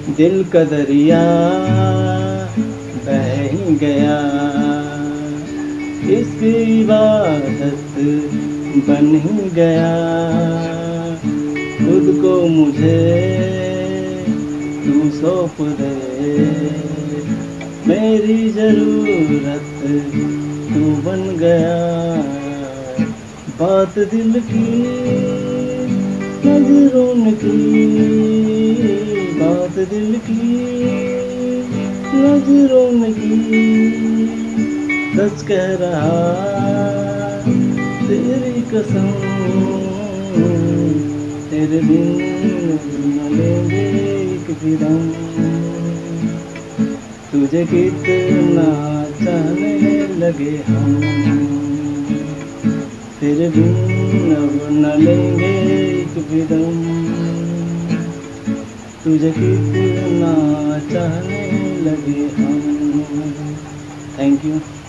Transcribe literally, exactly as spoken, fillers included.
दिल का दरिया बह ही गया, इसकी इबादत बन ही गया। खुद को मुझे तू सौंप दे, मेरी जरूरत तू बन गया। बात दिल की नजरों ने की, बात दिल की नजरों ने की। सच कह रहा तेरी कसम, तेरे बिन न लेंगे एक भी दम। तुझे कितना चाहने लगे हम, तेरे बिन अब न लेंगे एक भी दम। तुझे कितना चाहने लगे हम। Thank you.